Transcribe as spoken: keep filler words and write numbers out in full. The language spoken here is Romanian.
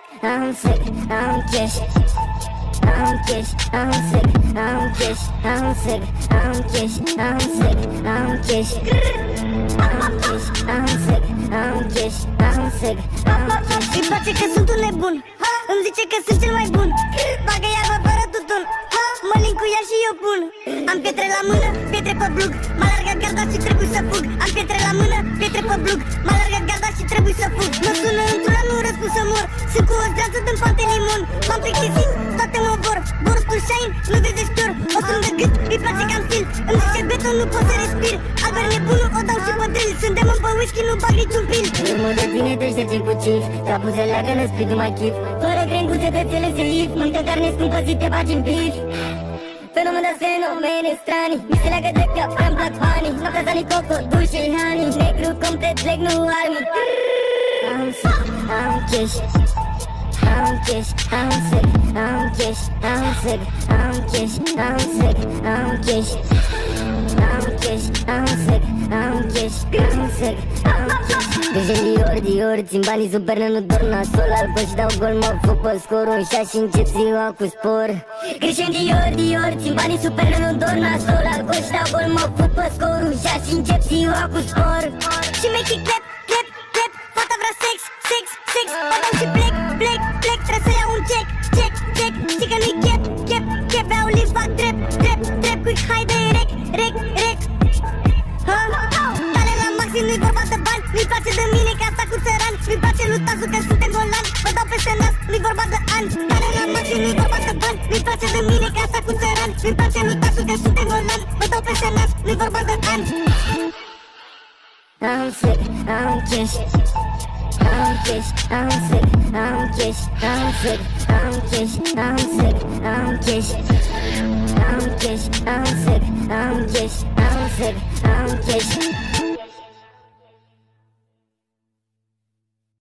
I'm sick, I'm kish. I'm kish, I'm sick, I'm kish, I'm sick, I'm kish, I'm sick, I'm kish. I'm kish, I'm sick, I'm kish, I'm sick, I'm kish. Îi place că sunt un nebun, îmi zice că sunt cel mai bun. Bagă iarbă fără tutun, mă lin cu ea și eu pun. Am pietre la mână, pietre pe blug, mă alergă garda și trebuie să fug. Am pietre la mână, pietre pe blug, mă alergă garda și trebuie să fug. Mă sună într-una, nu răspund să mor. Sunt cu o zdreanță din pante limon. M-am plictisit, toate mă vor. Borustul Shine, nu vezi de știor. O strâng de gât, îi place că am stil. Îmi zice beton, nu pot să respir. Albert nebunul, o dau și pe drill. Sunt demon pe whisky, nu bag niciun pil. Urmă de tine deștepți cu cif, trapuze leagă năsprit, nu mai chif. Fără grenguțe de țele se if, mâncă carne scumpă zi te bagi în bif. Fenomen de fenomene strani, mi se leagă de cap, am black honey. Noaptea Zani Coco, dulce honey. Negru complet, leg nu army. I'm sick, I'm kish. I'm kish, I'm sick, I'm kish, I'm sick, I'm kish, I'm sick, I'm kish. I'm kish, I'm sick, I'm kish, I'm sick, I'm kish. Deja Dior, Dior, țin banii sub pernă, nu dorm nasol. Alcool și dau gol, mă fug pe scor. Un șas și încep ziua cu spor. Greșim Dior, Dior, țin banii sub pernă, nu dorm nasol. Alcool și dau gol, mă fug pe scor. Un șas și încep ziua cu spor. Și make it clap, clap, clap. Fata vrea sex, sex, sex. Mă dau și plec, plec, plec. Trebuie să iau un check, check, check. Știi că nu-i cap, cap, cap. Beau lift, fac trap, trap, trap. Quick, haide, rec, rec, rec. Tale la maxim, nu-i vorba de bani. Nu-i place de mine că asta cu țăran. Nu-i place lutasul că suntem golani. Mă dau peste nas, nu-i vorba de ani. Tale la maxim, nu-i vorba de bani. Nu-i place de mine că asta cu țăran. Nu-i place lutasul că suntem golani. Mă dau peste nas, nu-i vorba de ani. I'm sick, I'm kish. I'm kish, I'm sick, I'm kish, I'm sick, I'm kish, I'm sick, I'm kish. I'm kish, I'm sick, I'm kish, I'm sick, I'm kish.